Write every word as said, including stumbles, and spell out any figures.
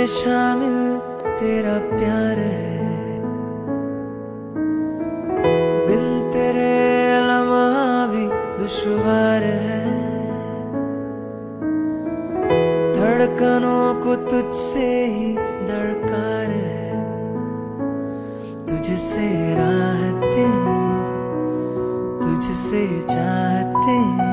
में शामिल तेरा प्यार है, बिन तेरे लम्हा भी दुश्वार है। धड़कनों को तुझसे ही दरकार है, तुझसे राहते तुझसे चाहते